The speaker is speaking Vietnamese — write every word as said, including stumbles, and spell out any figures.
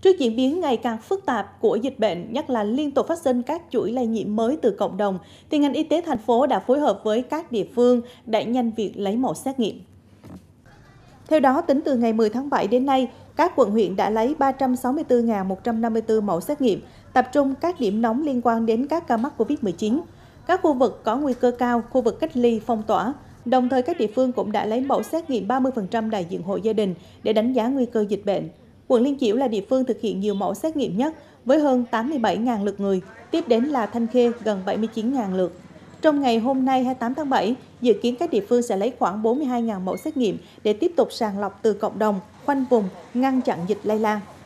Trước diễn biến ngày càng phức tạp của dịch bệnh, nhất là liên tục phát sinh các chuỗi lây nhiễm mới từ cộng đồng, thì ngành y tế thành phố đã phối hợp với các địa phương đẩy nhanh việc lấy mẫu xét nghiệm. Theo đó, tính từ ngày mười tháng bảy đến nay, các quận huyện đã lấy ba trăm sáu mươi tư nghìn một trăm năm mươi tư mẫu xét nghiệm, tập trung các điểm nóng liên quan đến các ca mắc Covid mười chín, các khu vực có nguy cơ cao, khu vực cách ly, phong tỏa. Đồng thời, các địa phương cũng đã lấy mẫu xét nghiệm ba mươi phần trăm đại diện hộ gia đình để đánh giá nguy cơ dịch bệnh. Quận Liên Chiểu là địa phương thực hiện nhiều mẫu xét nghiệm nhất với hơn tám mươi bảy nghìn lượt người, tiếp đến là Thanh Khê gần bảy mươi chín nghìn lượt. Trong ngày hôm nay hai mươi tám tháng bảy, dự kiến các địa phương sẽ lấy khoảng bốn mươi hai nghìn mẫu xét nghiệm để tiếp tục sàng lọc từ cộng đồng, khoanh vùng, ngăn chặn dịch lây lan.